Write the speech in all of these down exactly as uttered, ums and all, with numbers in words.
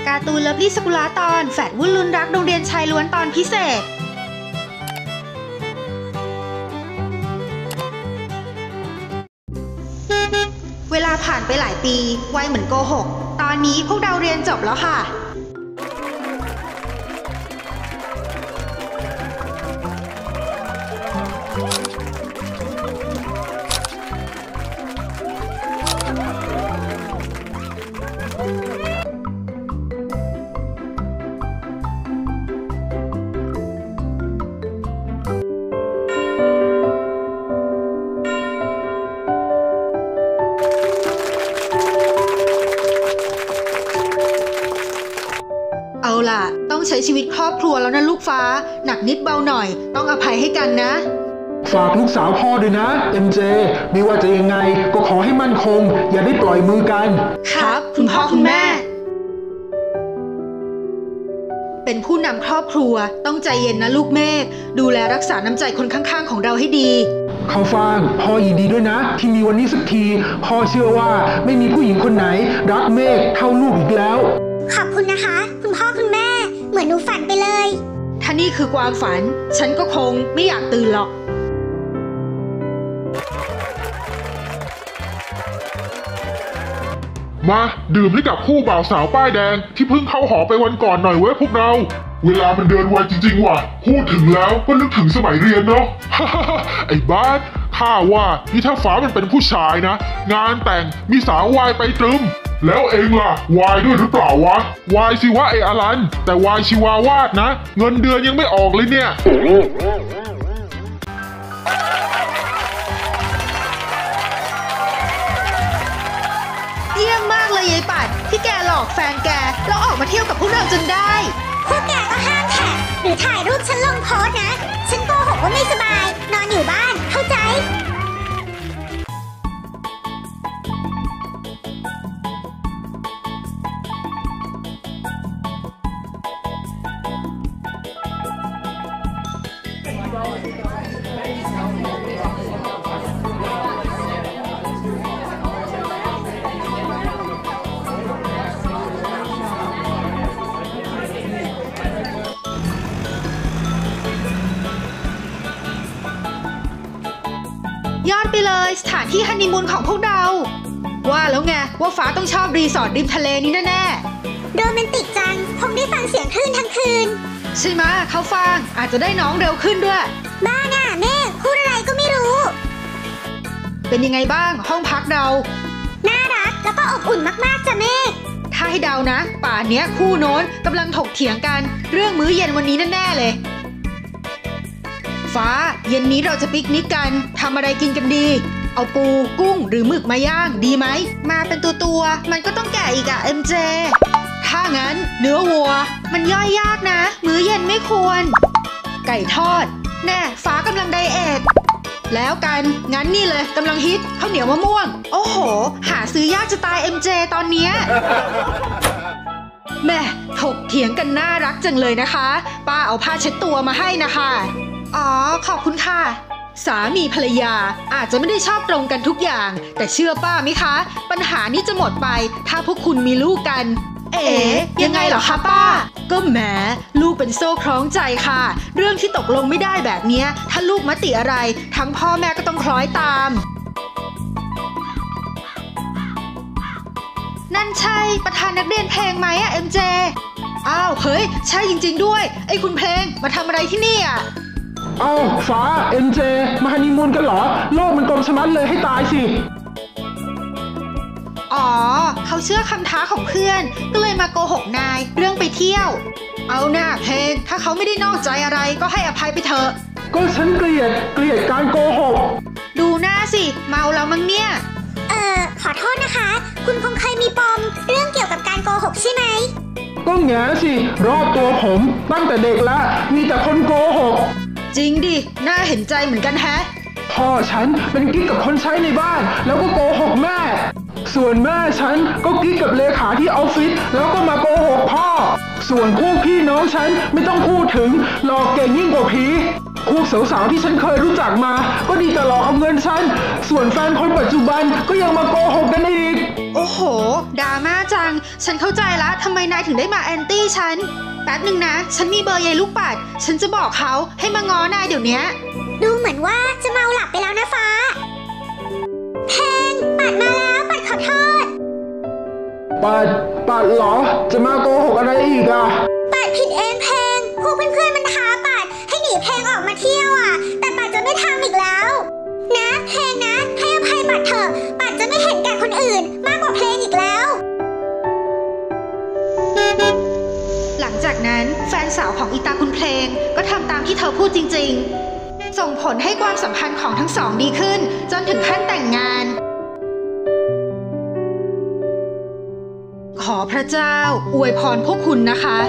การ์ตูนเลิฟลี่สกุลาตอนแฝดวุ่นลุ้นรักโรงเรียนชายล้วนตอนพิเศษเวลาผ่านไปหลายปีวัยเหมือนโกหกตอนนี้พวกเราเรียนจบแล้วค่ะเอาล่ะต้องใช้ชีวิตครอบครัวแล้วนะลูกฟ้าหนักนิดเบาหน่อยต้องอภัยให้กันนะฝากลูกสาวพ่อด้วยนะ เอ็ม เจ ไม่ว่าจะยังไงก็ขอให้มั่นคงอย่าได้ปล่อยมือกันครับคุณพ่อคุณแม่เป็นผู้นำครอบครัวต้องใจเย็นนะลูกเมฆดูแลรักษาน้ำใจคนข้างๆของเราให้ดีข้าวฟ่างพ่อยินดีด้วยนะที่มีวันนี้สักทีพ่อเชื่อว่าไม่มีผู้หญิงคนไหนรักเมฆเท่าลูกอีกแล้วขอบคุณนะคะคุณพ่อคุณแม่เหมือนหนูฝันไปเลยถ้านี่คือความฝันฉันก็คงไม่อยากตื่นหรอกมาดื่มให้กับคู่บ่าวสาวป้ายแดงที่เพิ่งเข้าหอไปวันก่อนหน่อยเว้ยพวกเราเวลามันเดินไวจริงๆว่ะพูดถึงแล้วก็นึกถึงสมัยเรียนเนาะ ไอ้บ้านข้าว่านี่ถ้าฟ้ามันเป็นผู้ชายนะงานแต่งมีสาววายไปตรึมแล้วเองล่ะวายด้วยหรือเปล่าวะวายสิวะไอ้อลันแต่วายชิวาวาดนะเงินเดือนยังไม่ออกเลยเนี่ยเยี่ยมมากเลยยายปัดที่แกหลอกแฟนแกแล้วออกมาเที่ยวกับพวกเราจนได้พวกแกก็ห้ามแท็กหรือถ่ายรูปฉันลงโพสต์นะฉันโกหกว่าไม่สบายนอนอยู่บ้านเข้าใจยอดไปเลยสถานที่ฮันนีมูนของพวกเราว่าแล้วไงว่าฟ้าต้องชอบรีสอร์ทริมทะเลนี้แน่ๆโรแมนติกจังคงได้ฟังเสียงคลื่นทั้งคืนใช่ไหมเขาฟังอาจจะได้น้องเร็วขึ้นด้วยบ้าน่ะแม่พูดอะไรก็ไม่รู้เป็นยังไงบ้างห้องพักเราน่ารักแล้วก็อบอุ่นมากๆจ้ะแม่ถ้าให้เดานะป่านนี้คู่โน้นกำลังถกเถียงกันเรื่องมื้อเย็นวันนี้แน่ๆเลยฟ้าเย็นนี้เราจะปิกนิกกันทำอะไรกินกันดีเอาปูกุ้งหรือหมึกมาย่างดีไหมมาเป็นตัวตัวมันก็ต้องแก่อีกอะ เอ็ม เจ ถ้างั้นเนื้อวัวมันย่อยยากนะมื้อเย็นไม่ควรไก่ทอดแน่ฟ้ากำลังไดเอทแล้วกันงั้นนี่เลยกำลังฮิตข้าวเหนียวมะม่วงโอ้โหหาซื้อยากจะตาย เอ็ม เจ ตอนเนี้ยแม่ถกเถียงกันน่ารักจังเลยนะคะป้าเอาผ้าเช็ดตัวมาให้นะคะอ๋อขอบคุณค่ะสามีภรรยาอาจจะไม่ได้ชอบตรงกันทุกอย่างแต่เชื่อป้าไหมคะปัญหานี้จะหมดไปถ้าพวกคุณมีลูกกันเอ๋ยังไงเหรอคะป้าก็แหมลูกเป็นโซ่คล้องใจค่ะเรื่องที่ตกลงไม่ได้แบบนี้ถ้าลูกมติอะไรทั้งพ่อแม่ก็ต้องคล้อยตามนั่นใช่ประธานนักเรียนเพลงไหมอะ เอ็ม เจ อ้าวเฮ้ยใช่จริงๆด้วยไอ้คุณเพลงมาทำอะไรที่นี่อะเอ้าฟ้า เอ็ม เจ มาฮันนีมูนกันเหรอโลกมันกลมชะมัดเลยให้ตายสิอ๋อเขาเชื่อคำท้าของเพื่อนก็เลยมาโกหกนายเรื่องไปเที่ยวเอาหน้าเพลงถ้าเขาไม่ได้นอกใจอะไรก็ให้อภัยไปเถอะก็ฉันเกลียดเกลียดการโกหกดูหน้าสิเมาแล้วมั้งเนี่ยเอ่อขอโทษนะคะคุณคงเคยมีปมเรื่องเกี่ยวกับการโกหกใช่ไหมก็แง่สิรอบตัวผมตั้งแต่เด็กละมีแต่คนโกหกจริงดิน่าเห็นใจเหมือนกันแฮะพ่อฉันเป็นกิ๊กกับคนใช้ในบ้านแล้วก็โกหกแม่ส่วนแม่ฉันก็กิ๊กกับเลขาที่ออฟฟิศแล้วก็มาโกหกพ่อส่วนพวกพี่น้องฉันไม่ต้องพูดถึงหลอกเก่งยิ่งกว่าผีพวกสาวๆที่ฉันเคยรู้จักมาก็ดีแต่หลอกเอาเงินฉันส่วนแฟนคนปัจจุบันก็ยังมาโกหกกันอีกโอ้โหดราม่าจังฉันเข้าใจละทำไมนายถึงได้มาแอนตี้ฉันแป๊บหนึ่งนะฉันมีเบอร์ยายลูกปัดฉันจะบอกเขาให้มาง้อนายเดี๋ยวนี้ดูเหมือนว่าจะเมาหลับไปแล้วนะฟ้าเพลงปัดมาแล้วปัดขอโทษปัดปัดเหรอจะมาโกหกอะไรอีกอะปัดผิดเองเพลงพวกเพื่อนๆมันท้าปัดให้หนีเพลงออกมาเที่ยวอ่ะแต่ปัดจะไม่ทำอีกแล้วนะเพลงนะให้อภัยปัดเถอะปัดจะไม่เห็นแก่คนอื่นมากกว่าเพลงอีกแล้วหลังจากนั้นแฟนสาวของอีตาคุณเพลงก็ทำตามที่เธอพูดจริงๆส่งผลให้ความสัมพันธ์ของทั้งสองดีขึ้นจนถึงขั้นแต่งงานขอพระเจ้าอวยพรพวกคุณนะคะ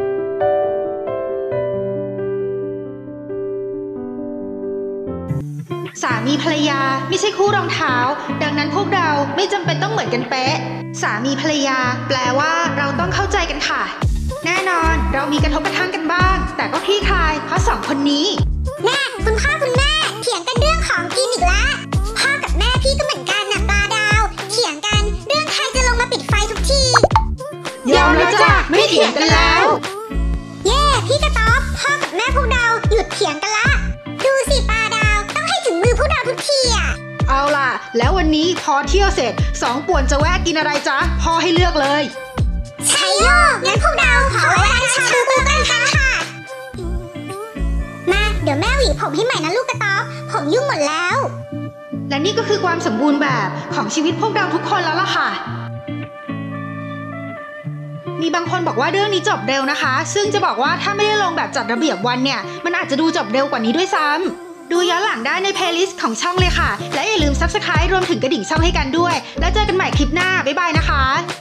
สามีภรรยาไม่ใช่คู่รองเท้าดังนั้นพวกเราไม่จำเป็นต้องเหมือนกันเป๊ะสามีภรรยาแปลว่าเราต้องเข้าใจกันค่ะแน่นอนเรามีกระทบกระทั่งกันบ้างแต่ก็คลี่คลายเพราะสองคนนี้แม่คุณพ่อคุณแม่เถียงกันเรื่องของกินอีกแล้วพ่อกับแม่พี่ก็เหมือนกันนะปลาดาวเถียงกันเรื่องใครจะลงมาปิดไฟทุกทียอมแล้วจ้ะไม่เถียงกันแล้วเย่พี่กระต๊อบพ่อกับแม่พวกเราหยุดเถียงกันละดูสิปลาดาวต้องให้ถึงมือพวกเราทุกทีอ่ะเอาล่ะแล้ววันนี้พอเที่ยวเสร็จสองป่วนจะแวะกินอะไรจ๊ะพ่อให้เลือกเลยใช่โยงั้นพวกเราขอแวะชาบูกันค่ะมาเดี๋ยวแม่หวีผมให้ใหม่นะลูกกระต๊อบผมยุ่งหมดแล้วและนี่ก็คือความสมบูรณ์แบบของชีวิตพวกเราทุกคนแล้วล่ะค่ะมีบางคนบอกว่าเรื่องนี้จบเร็วนะคะซึ่งจะบอกว่าถ้าไม่ได้ลงแบบจัดระเบียบวันเนี่ยมันอาจจะดูจบเร็วกว่านี้ด้วยซ้ำดูย้อนหลังได้ในเพลย์ลิสต์ของช่องเลยค่ะและอย่าลืม ซับสไครบ์ รวมถึงกระดิ่งช่องให้กันด้วยแล้วเจอกันใหม่คลิปหน้าบ๊ายบายนะคะ